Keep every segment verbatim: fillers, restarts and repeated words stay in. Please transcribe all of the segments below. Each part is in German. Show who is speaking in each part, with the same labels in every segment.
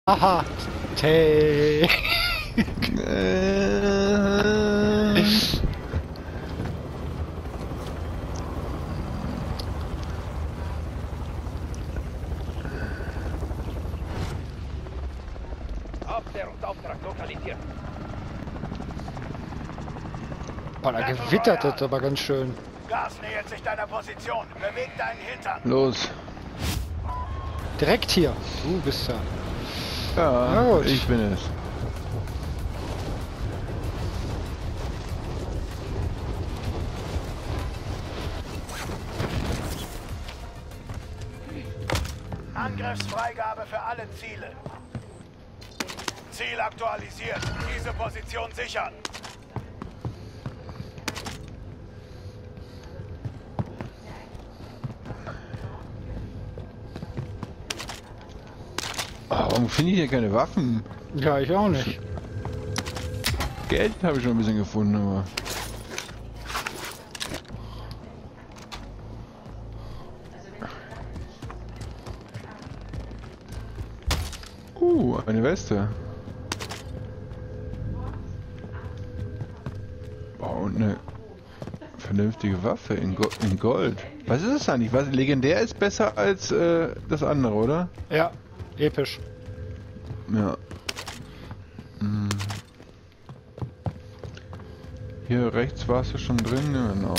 Speaker 1: Aha! Tay!
Speaker 2: Aufklärungsauftrag lokalisiert.
Speaker 1: Boah, da gewittert das aber ganz schön.
Speaker 3: Gas nähert sich deiner Position. Beweg deinen Hintern.
Speaker 4: Los.
Speaker 1: Direkt hier. Du bist da.
Speaker 4: Ja,
Speaker 1: Na gut.
Speaker 4: ich bin es.
Speaker 3: Angriffsfreigabe für alle Ziele. Ziel aktualisiert. Diese Position sichern.
Speaker 4: Warum finde ich hier keine Waffen?
Speaker 1: Ja, ich auch nicht.
Speaker 4: Geld habe ich schon ein bisschen gefunden, aber... Uh, eine Weste. Boah, und eine vernünftige Waffe in, Go in Gold. Was ist das eigentlich? Was legendär ist besser als äh, das andere, oder?
Speaker 1: Ja, episch.
Speaker 4: Ja. Hm. Hier rechts warst du schon drin, ja, genau.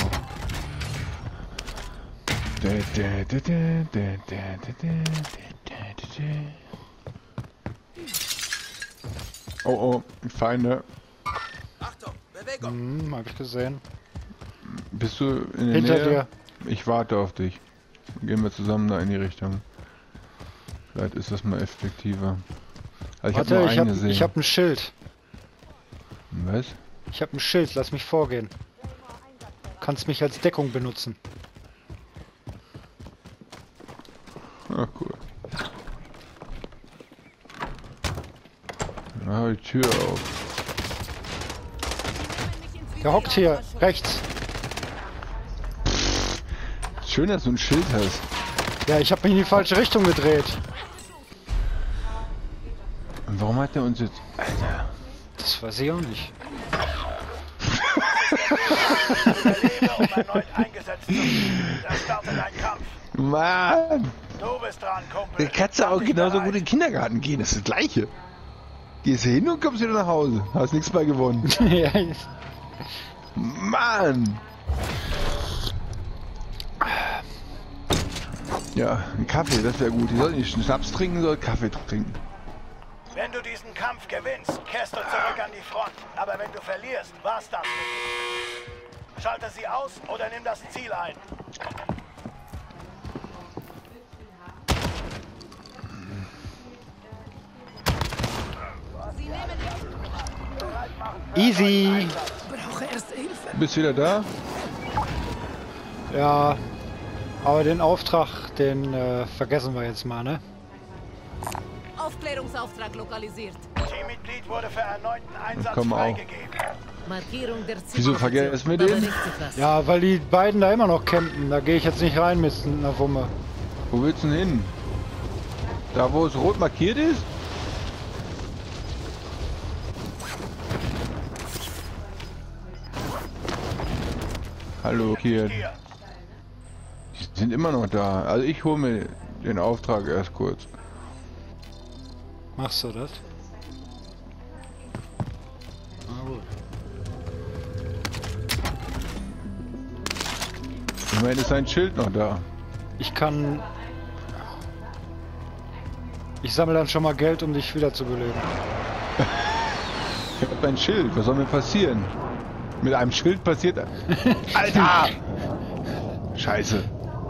Speaker 4: Oh oh, Feinde.
Speaker 3: Achtung, Bewegung.
Speaker 1: Hm, hab ich gesehen.
Speaker 4: Bist du in der
Speaker 1: Hinter
Speaker 4: Nähe?
Speaker 1: dir.
Speaker 4: Ich warte auf dich. Gehen wir zusammen da in die Richtung. Vielleicht ist das mal effektiver. Also ich habe
Speaker 1: Warte,
Speaker 4: nur
Speaker 1: ich
Speaker 4: einen
Speaker 1: hab,
Speaker 4: gesehen.
Speaker 1: ich hab ein Schild.
Speaker 4: Was?
Speaker 1: Ich hab ein Schild, lass mich vorgehen. Kannst mich als Deckung benutzen.
Speaker 4: Ah, cool. Ah, die Tür auf.
Speaker 1: Der hockt hier, rechts.
Speaker 4: Schön, dass du ein Schild hast.
Speaker 1: Ja, ich habe mich in die falsche Richtung gedreht.
Speaker 4: Und warum hat er uns jetzt... Alter.
Speaker 1: Das weiß ich auch nicht.
Speaker 3: Überlebe, um erneut eingesetzt zu werden. Da startet ein Kampf.
Speaker 4: Mann!
Speaker 3: Du bist dran, Kumpel.
Speaker 4: Der kannst du auch genauso gut in den Kindergarten gehen. Das ist das Gleiche. Gehst hin und kommst wieder nach Hause. Hast nichts bei gewonnen.
Speaker 1: Ja,
Speaker 4: Mann! Ja, ein Kaffee, das wäre gut. Die sollten nicht Schnaps trinken, sondern Kaffee trinken.
Speaker 3: Wenn du diesen Kampf gewinnst, kehrst du zurück an die Front. Aber wenn du verlierst, war's das für dich. Schalte sie aus oder nimm das Ziel ein.
Speaker 1: easy.
Speaker 4: Du bist wieder da?
Speaker 1: Ja, aber den Auftrag, den äh, vergessen wir jetzt mal, ne?
Speaker 5: Aufklärungsauftrag lokalisiert.
Speaker 3: Teammitglied wurde für erneuten Einsatz
Speaker 4: komm auch.
Speaker 3: freigegeben.
Speaker 5: Markierung der Ziel.
Speaker 4: Wieso vergessen wir den?
Speaker 1: Ja, weil die beiden da immer noch campen. Da gehe ich jetzt nicht rein mit einer Wumme.
Speaker 4: Wo willst du denn hin? Da, wo es rot markiert ist? Hallo, hier.
Speaker 3: Hier.
Speaker 4: Die sind immer noch da. Also ich hole mir den Auftrag erst kurz.
Speaker 1: Machst du das? Na gut.
Speaker 4: Immerhin ist sein Schild noch da.
Speaker 1: Ich kann... Ich sammle dann schon mal Geld, um dich wieder zu beleben.
Speaker 4: Ich hab ein Schild. Was soll mir passieren? Mit einem Schild passiert... Alter! Scheiße.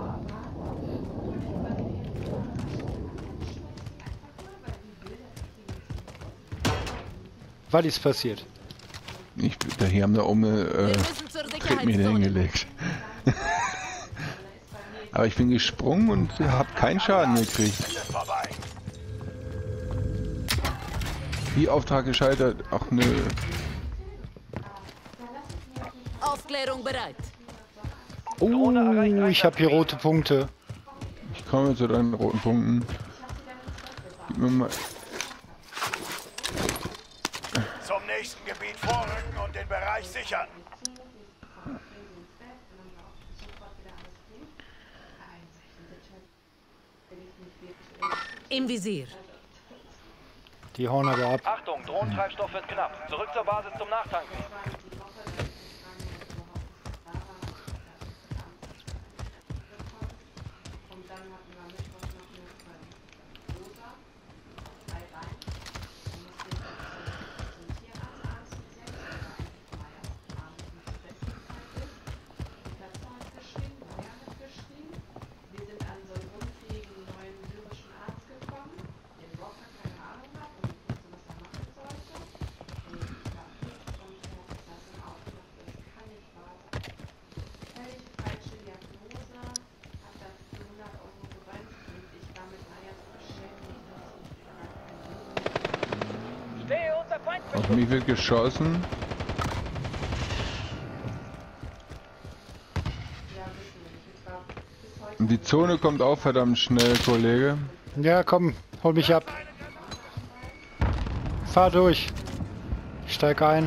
Speaker 1: Was ist passiert?
Speaker 4: Ich, da hier haben da oben eine
Speaker 5: Wir
Speaker 4: äh,
Speaker 5: müssen zur
Speaker 4: Tretmine
Speaker 5: Sicherheitszone.
Speaker 4: hingelegt. Aber ich bin gesprungen und habe keinen Schaden gekriegt.
Speaker 3: Es ist vorbei.
Speaker 4: Wie Auftrag gescheitert? Ach nö.
Speaker 5: Aufklärung bereit.
Speaker 1: Oh, ich habe hier rote Punkte.
Speaker 4: Ich komme zu deinen roten Punkten. Gib mir mal.
Speaker 3: nächsten Gebiet vorrücken und den Bereich sichern.
Speaker 5: Im Visier.
Speaker 1: Die hauen aber ab.
Speaker 2: Achtung, Drohnentreibstoff wird knapp. Zurück zur Basis zum Nachtanken.
Speaker 4: Auf mich wird geschossen. Und die Zone kommt auch verdammt schnell, Kollege.
Speaker 1: Ja, komm, hol mich ab. Fahr durch. Ich steig ein.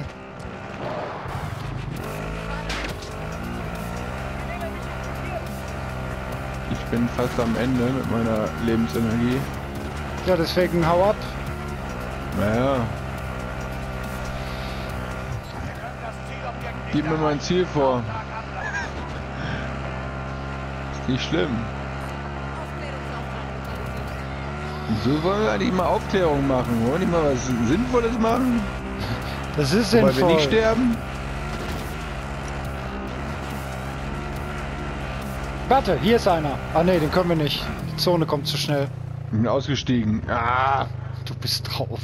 Speaker 4: Ich bin fast am Ende mit meiner Lebensenergie.
Speaker 1: Ja, deswegen hau ab.
Speaker 4: Naja. Gib mir mein Ziel vor. Ist nicht schlimm. So wollen wir eigentlich mal Aufklärung machen. Wollen wir nicht mal was Sinnvolles machen?
Speaker 1: Das ist
Speaker 4: Weil wir
Speaker 1: sinnvoll.
Speaker 4: nicht sterben?
Speaker 1: Warte, hier ist einer. Ah ne, den können wir nicht. Die Zone kommt zu schnell.
Speaker 4: Ich bin ausgestiegen. Ah!
Speaker 1: Du bist drauf.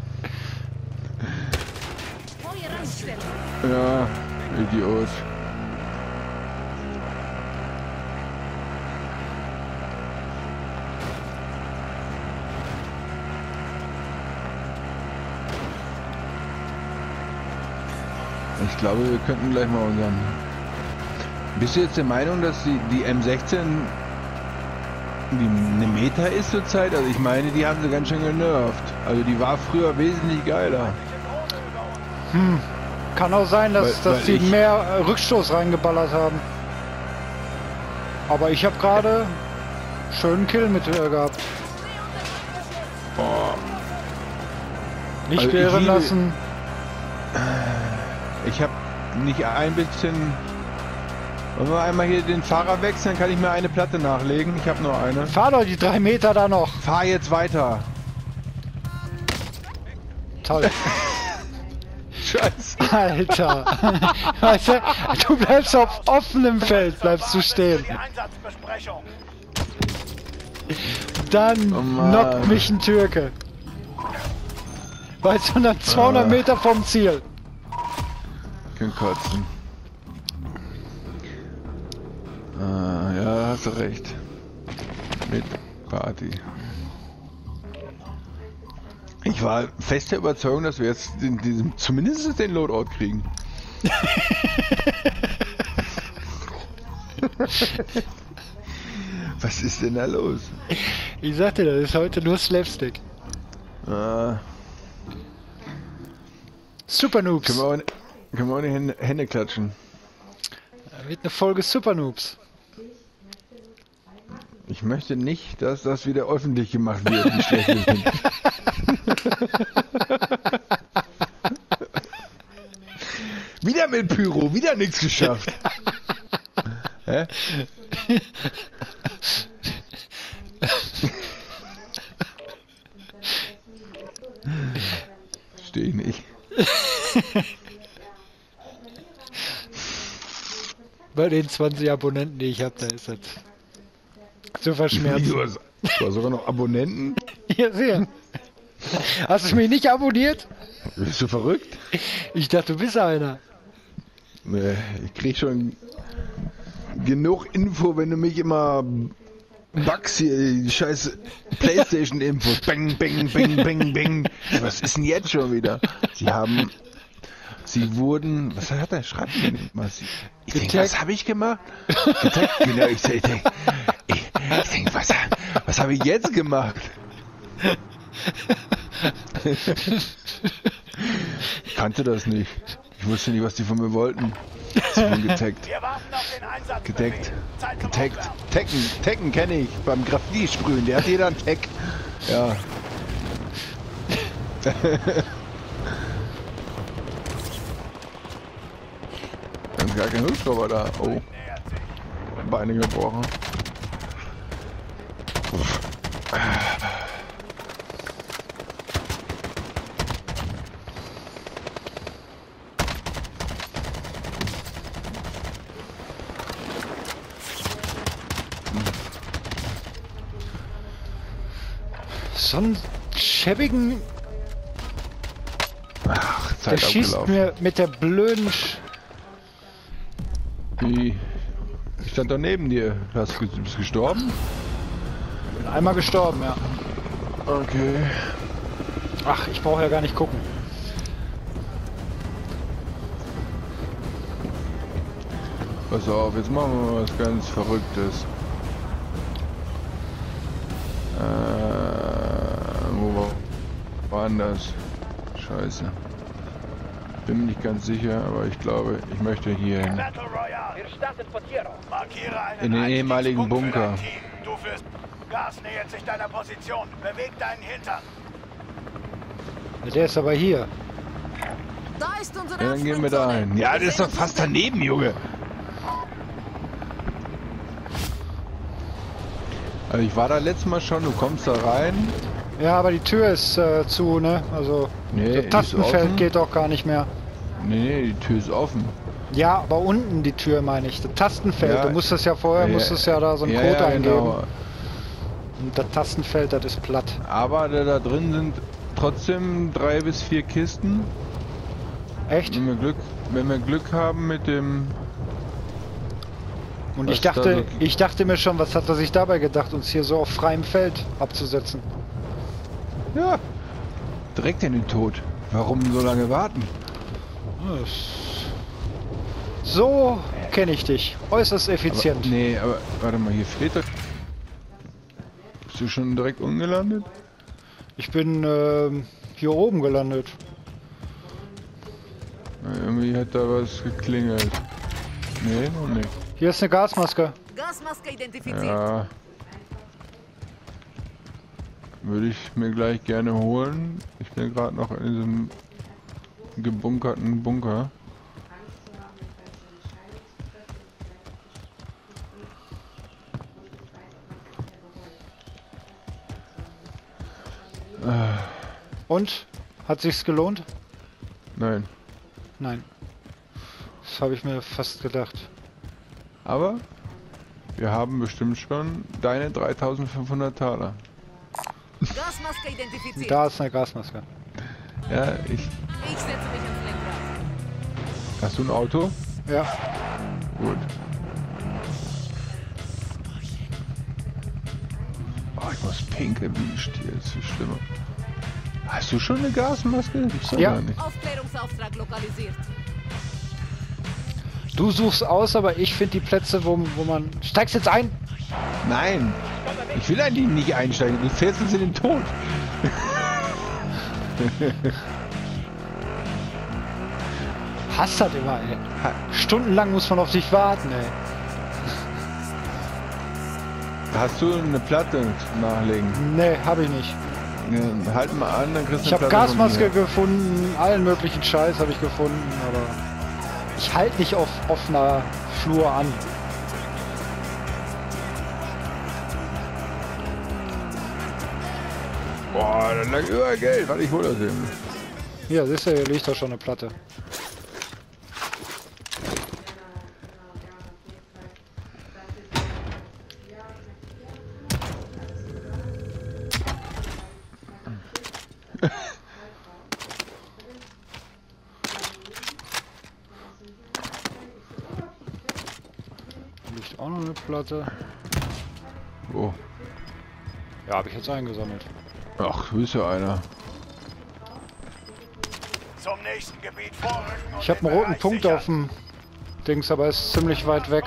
Speaker 5: Feuer einstellen.
Speaker 4: Ja, Idiot. Ich glaube, wir könnten gleich mal unseren... Bist du jetzt der Meinung, dass die, die M sechzehn die eine Meta ist zurzeit? Also ich meine, die haben sie ganz schön genervt. Also die war früher wesentlich geiler.
Speaker 1: Hm. Kann auch sein, dass,
Speaker 4: Weil-
Speaker 1: dass
Speaker 4: weil
Speaker 1: die
Speaker 4: ich-
Speaker 1: mehr äh, Rückstoß reingeballert haben. Aber ich habe gerade schönen Kill mit äh, gehabt.
Speaker 4: Boah.
Speaker 1: Nicht
Speaker 4: Also ich
Speaker 1: gären
Speaker 4: liebe-
Speaker 1: lassen.
Speaker 4: Ich habe nicht ein bisschen... Wollen wir einmal hier den Fahrer wechseln, kann ich mir eine Platte nachlegen. Ich habe nur eine.
Speaker 1: Fahr doch die drei Meter da noch.
Speaker 4: Fahr jetzt weiter.
Speaker 1: Toll.
Speaker 4: Scheiße.
Speaker 1: Alter. Weißt du, du bleibst auf offenem Feld, bleibst du stehen.
Speaker 3: Die Einsatzbesprechung.
Speaker 1: Dann
Speaker 4: Oh Mann.
Speaker 1: knockt mich ein Türke. Weißt du, dann zweihundert
Speaker 4: Ah.
Speaker 1: Meter vom Ziel.
Speaker 4: Ich kann kotzen. Ah, ja, hast du recht. Mit Party. Ich war fest der Überzeugung, dass wir jetzt den, diesen, zumindest den Loadout kriegen. Was ist denn da los?
Speaker 1: Ich sagte, das ist heute nur Slapstick.
Speaker 4: Ah,
Speaker 1: Super Noobs.
Speaker 4: können wir auch, können wir auch die Hände, Hände klatschen?
Speaker 1: Wird eine Folge Super Noobs.
Speaker 4: Ich möchte nicht, dass das wieder öffentlich gemacht wird, wie schlecht wir sind. Wieder mit Pyro, wieder nichts geschafft. Hä? Verstehe ich nicht.
Speaker 1: Bei den zwanzig Abonnenten, die ich habe, da ist das zu verschmerzen.
Speaker 4: Du hast, du hast sogar noch Abonnenten?
Speaker 1: Ja, sehr. Hast du mich nicht abonniert?
Speaker 4: Bist du verrückt?
Speaker 1: Ich dachte, du bist einer.
Speaker 4: Nee, ich krieg schon genug Info, wenn du mich immer bugs hier, die scheiß Playstation-Infos. Bang, bang, bang, bang, bang. Was ist denn jetzt schon wieder? Sie haben... Sie wurden... Was hat er? Schreibt mir denn mal. Sie- Ich denke,
Speaker 1: Getaggt.
Speaker 4: was habe ich gemacht? Getaggt? Genau, ich denke, ich, ich denk, was, was habe ich jetzt gemacht? Ich kannte das nicht. Ich wusste nicht, was die von mir wollten. Sie wurden getaggt.
Speaker 3: Wir warten auf den Einsatz.
Speaker 4: Gedeckt.
Speaker 3: Zeit zum
Speaker 4: Getaggt.
Speaker 3: Aufwärmen.
Speaker 4: Taggen. Taggen kenne ich. Beim Graffiti sprühen. Der hat jeder einen Tag. Ja. Da ist gar kein Hubschrauber da. Oh.
Speaker 3: Nähert sich.
Speaker 4: Beine gebrochen.
Speaker 1: So einen schäbigen...
Speaker 4: Ach,
Speaker 1: Der
Speaker 4: Zeit
Speaker 1: schießt
Speaker 4: abgelaufen.
Speaker 1: mir mit der blöden... Sch
Speaker 4: Wie? Ich stand da neben dir. Hast du bist gestorben?
Speaker 1: Einmal gestorben, ja.
Speaker 4: Okay.
Speaker 1: Ach, ich brauche ja gar nicht gucken.
Speaker 4: Pass auf, jetzt machen wir mal was ganz Verrücktes. Äh, wo war, war denn das? Scheiße. Bin mir nicht ganz sicher, aber ich glaube, ich möchte hier hin.
Speaker 3: Battle Royale.
Speaker 2: Wir starten von hier aus.
Speaker 3: Markiere einen
Speaker 4: In den ehemaligen
Speaker 3: Einstiegspunkt für
Speaker 4: Bunker.
Speaker 3: dein Team. Du führst. Gas nähert sich deiner Position. Beweg deinen Hintern.
Speaker 1: Der ist aber hier.
Speaker 5: Da ist unsere
Speaker 4: Ja, dann gehen wir da hin. Ja, das ist doch fast daneben, Junge. Also ich war da letztes Mal schon, du kommst da rein.
Speaker 1: Ja, aber die Tür ist äh, zu, ne? Also
Speaker 4: Nee, die
Speaker 1: das
Speaker 4: ist
Speaker 1: Tastenfeld
Speaker 4: offen.
Speaker 1: geht auch gar nicht mehr.
Speaker 4: Nee, nee, die Tür ist offen.
Speaker 1: Ja, aber unten die Tür meine ich. Das Tastenfeld,
Speaker 4: Ja.
Speaker 1: du musstest ja vorher,
Speaker 4: Ja,
Speaker 1: musstest ja da so einen
Speaker 4: ja,
Speaker 1: Code
Speaker 4: ja,
Speaker 1: eingeben.
Speaker 4: genau.
Speaker 1: Und das Tastenfeld, das ist platt.
Speaker 4: Aber da, da drin sind trotzdem drei bis vier Kisten.
Speaker 1: Echt?
Speaker 4: Wenn wir Glück, wenn wir Glück haben mit dem...
Speaker 1: Und
Speaker 4: Was
Speaker 1: ich
Speaker 4: da
Speaker 1: dachte,
Speaker 4: so-
Speaker 1: ich dachte mir schon, was hat er sich dabei gedacht, uns hier so auf freiem Feld abzusetzen?
Speaker 4: Ja, direkt in den Tod. Warum so lange warten?
Speaker 1: So kenne ich dich. Äußerst
Speaker 4: Aber,
Speaker 1: effizient.
Speaker 4: nee, aber warte mal, hier fehlt doch... Bist du schon direkt ungelandet?
Speaker 1: Ich bin ähm, hier oben gelandet.
Speaker 4: Na, irgendwie hat da was geklingelt. Nee, noch nicht.
Speaker 1: Hier ist eine Gasmaske.
Speaker 5: Gasmaske identifiziert.
Speaker 4: Ja. Würde ich mir gleich gerne holen. Ich bin gerade noch in diesem gebunkerten Bunker.
Speaker 1: Und? Hat sich's gelohnt?
Speaker 4: Nein.
Speaker 1: Nein. Das habe ich mir fast gedacht.
Speaker 4: Aber wir haben bestimmt schon deine dreitausendfünfhundert Taler.
Speaker 5: Gasmaske identifiziert.
Speaker 1: Da ist eine Gasmaske.
Speaker 4: Ja, ich.
Speaker 5: Ich setze mich ans Lenkrad.
Speaker 4: Hast du ein Auto?
Speaker 1: Ja.
Speaker 4: Gut. Oh, ich muss pinkeln wie ein Stier. Das ist viel schlimmer. Hast du schon eine Gasmaske? Gibt's doch
Speaker 1: Ja.
Speaker 4: gar nicht.
Speaker 5: Aufklärungsauftrag lokalisiert.
Speaker 1: Du suchst aus, aber ich finde die Plätze, wo, wo man... Steigst jetzt ein?
Speaker 4: Nein! Ich will eigentlich nicht einsteigen. Du fährst uns in den Tod.
Speaker 1: Hasst das immer, ey. Stundenlang muss man auf dich warten, ey.
Speaker 4: Hast du eine Platte zum Nachlegen?
Speaker 1: Nee, habe ich nicht.
Speaker 4: Ja, halt mal an, dann kriegst du
Speaker 1: Ich
Speaker 4: eine
Speaker 1: habe
Speaker 4: Platte von
Speaker 1: Gasmaske
Speaker 4: mir.
Speaker 1: gefunden, allen möglichen Scheiß habe ich gefunden, aber ich halte nicht auf offener Flur an.
Speaker 4: Boah, dann lag überall Geld. Warte, ich hol das eben.
Speaker 1: Hier, siehst du, hier liegt doch schon eine Platte. Liegt auch noch eine Platte.
Speaker 4: Oh.
Speaker 1: Ja, habe ich jetzt eingesammelt.
Speaker 4: Ach, du bist ja einer.
Speaker 3: Zum nächsten Gebiet vorrücken. und
Speaker 1: Ich habe
Speaker 3: den
Speaker 1: einen roten
Speaker 3: Bereich
Speaker 1: Punkt
Speaker 3: sichern.
Speaker 1: auf dem Dings, aber ist ziemlich weit weg.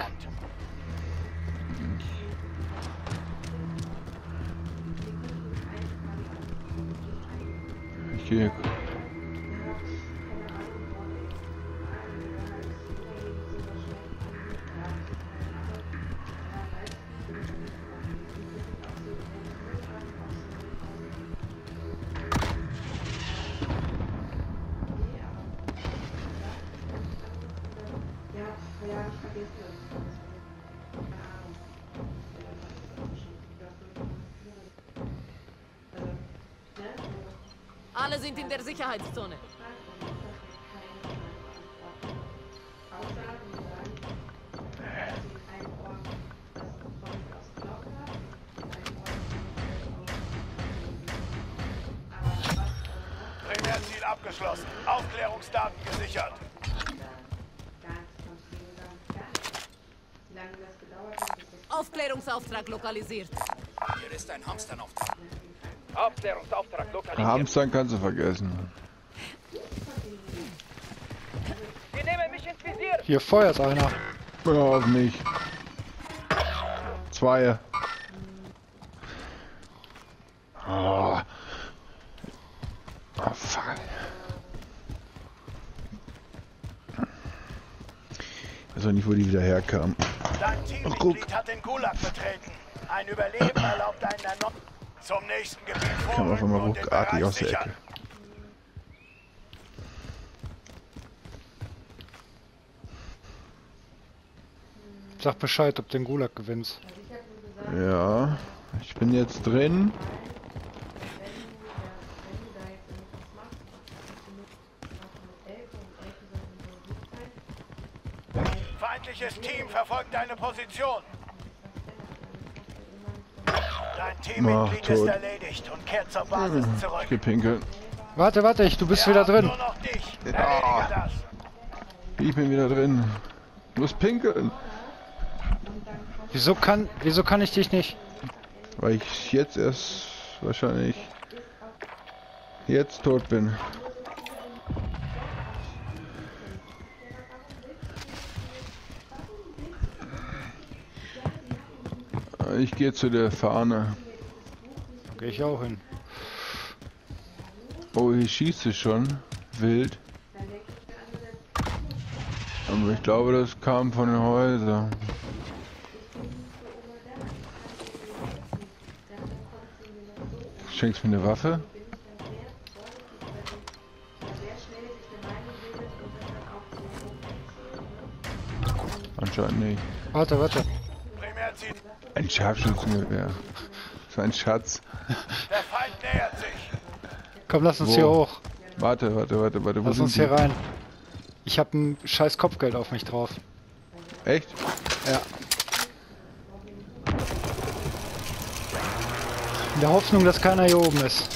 Speaker 4: Ich gehe.
Speaker 5: Alle sind in der Sicherheitszone.
Speaker 3: Primärziel abgeschlossen. Aufklärungsdaten gesichert.
Speaker 5: Aufklärungsauftrag lokalisiert.
Speaker 6: Hier ist ein Hamsternauftrag.
Speaker 2: Aufklärungsauftrag lokalisiert.
Speaker 4: Hamstern kannst du vergessen.
Speaker 2: Sie nehmen mich ins Visier.
Speaker 1: Hier feuert einer.
Speaker 4: Ja, auf mich. Zwei. Oh. Oh, fuck. Ich weiß auch nicht, wo die wieder herkamen.
Speaker 3: Dein Teammitglied hat den Gulag betreten. Ein Überleben erlaubt einen erneut zum nächsten Gebiet
Speaker 4: Kam auf
Speaker 3: vorrücken
Speaker 4: einmal
Speaker 3: und den
Speaker 4: ruckartig
Speaker 3: Bereich
Speaker 4: aus der
Speaker 3: sichern.
Speaker 4: Ecke.
Speaker 1: Sag Bescheid, ob du den Gulag gewinnst.
Speaker 4: Ja, ich bin jetzt drin.
Speaker 3: Feindliches Team verfolgt deine Position. Dein Teammitglied
Speaker 4: Ach,
Speaker 3: ist
Speaker 4: tot.
Speaker 3: erledigt und kehrt zur Basis
Speaker 4: Ich
Speaker 3: zurück.
Speaker 4: geh pinkeln.
Speaker 1: Warte, warte, ich, du bist
Speaker 3: Wir
Speaker 1: wieder
Speaker 3: haben
Speaker 1: drin.
Speaker 3: Nur noch dich.
Speaker 4: Ja.
Speaker 3: Erledige das.
Speaker 4: Ich bin wieder drin. Ich muss pinkeln.
Speaker 1: Wieso kann, wieso kann ich dich nicht?
Speaker 4: Weil ich jetzt erst wahrscheinlich jetzt tot bin. Ich gehe zu der Fahne.
Speaker 1: Gehe ich auch hin.
Speaker 4: Oh, hier schießt es schon. Wild. Aber ich glaube, das kam von den Häusern. Schenkst mir eine Waffe? Anscheinend nicht.
Speaker 1: Warte, warte.
Speaker 3: Primärziel.
Speaker 4: Ein Scharfschützengewehr. So ein Schatz.
Speaker 3: Der Feind nähert sich.
Speaker 1: Komm, lass uns
Speaker 4: Wo?
Speaker 1: hier hoch.
Speaker 4: Warte, warte, warte, warte. Wo
Speaker 1: Lass
Speaker 4: sind
Speaker 1: uns
Speaker 4: die?
Speaker 1: hier rein. Ich habe ein scheiß Kopfgeld auf mich drauf.
Speaker 4: Echt?
Speaker 1: Ja. In der Hoffnung, dass keiner hier oben ist.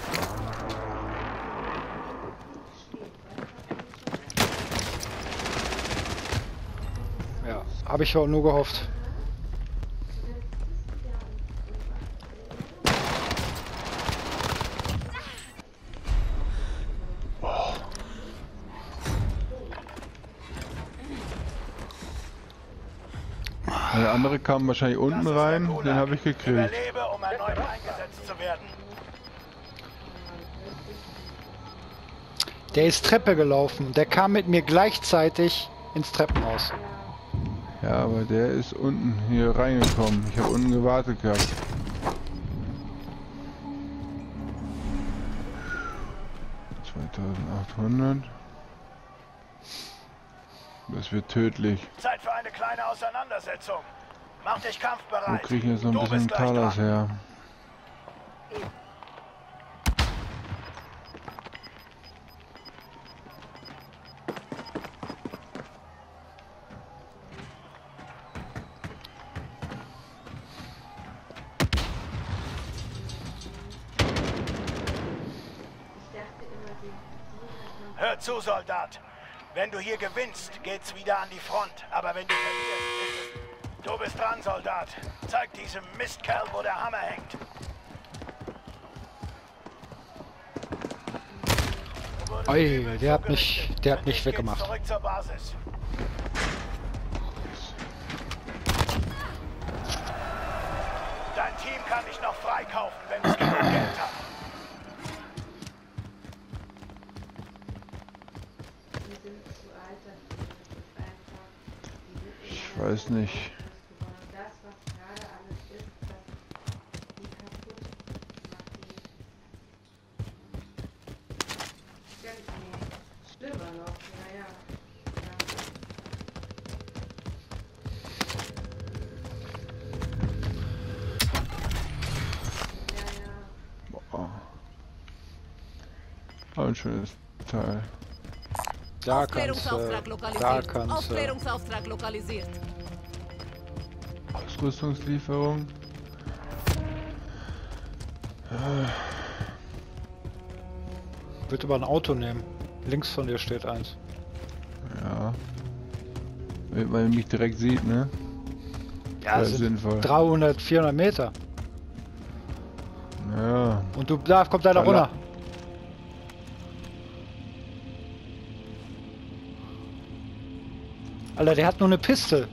Speaker 1: Ja, habe ich auch nur gehofft.
Speaker 4: Der andere kam wahrscheinlich unten
Speaker 3: Das ist der
Speaker 4: rein.
Speaker 3: Gulag.
Speaker 4: Den habe ich gekriegt.
Speaker 3: Überlebe, um erneut eingesetzt zu werden.
Speaker 1: Der ist Treppe gelaufen. Der kam mit mir gleichzeitig ins Treppenhaus.
Speaker 4: Ja, aber der ist unten hier reingekommen. Ich habe unten gewartet gehabt. zweitausendachthundert. Das wird tödlich.
Speaker 3: Zeit für eine kleine Auseinandersetzung. Mach dich
Speaker 4: Wo
Speaker 3: kampfbereit.
Speaker 4: kriege ich jetzt noch ein
Speaker 3: Du
Speaker 4: bisschen
Speaker 3: bist gleich
Speaker 4: Talas
Speaker 3: dran.
Speaker 4: her?
Speaker 3: Hör zu, Soldat. Wenn du hier gewinnst, geht's wieder an die Front. Aber wenn du verlierst, ist es... Du bist dran, Soldat. Zeig diesem Mistkerl, wo der Hammer hängt.
Speaker 1: Ui, der hat mich, der hat mich
Speaker 3: Jetzt
Speaker 1: weggemacht.
Speaker 3: geht's zurück zur Basis. Dein Team kann dich noch freikaufen, wenn es genug Geld hat.
Speaker 4: Ich weiß nicht. Oh, ein schönes Teil.
Speaker 1: Da kannst du.
Speaker 5: Aufklärungsauftrag
Speaker 1: Da
Speaker 5: lokalisiert.
Speaker 1: kannst du.
Speaker 5: Aufklärungsauftrag lokalisiert.
Speaker 4: Ausrüstungslieferung.
Speaker 1: Ich würde aber ein Auto nehmen. Links von dir steht eins.
Speaker 4: Ja. Damit man mich direkt sieht, ne?
Speaker 1: Ja,
Speaker 4: das
Speaker 1: das
Speaker 4: ist
Speaker 1: sind
Speaker 4: sinnvoll.
Speaker 1: dreihundert, vierhundert Meter.
Speaker 4: Ja.
Speaker 1: Und du, da kommt einer
Speaker 4: Da
Speaker 1: runter. Alter, der hat nur eine Piste.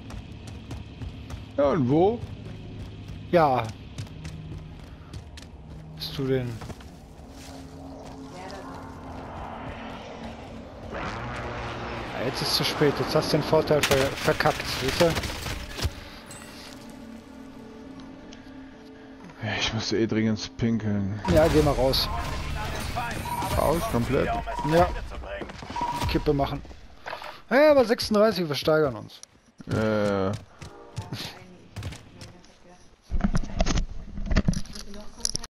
Speaker 4: Ja, und wo?
Speaker 1: Ja. Bist du denn? Ja, jetzt ist zu spät. Jetzt hast du den Vorteil ver verkackt, weißt du?
Speaker 4: Ja, ich musste eh dringend pinkeln.
Speaker 1: Ja, geh mal raus.
Speaker 4: Raus, komplett.
Speaker 3: Ja, um es
Speaker 1: Ja.
Speaker 3: zu Ende zu bringen.
Speaker 1: Kippe machen. Ja, aber sechsunddreißig, wir steigern uns.
Speaker 4: Äh,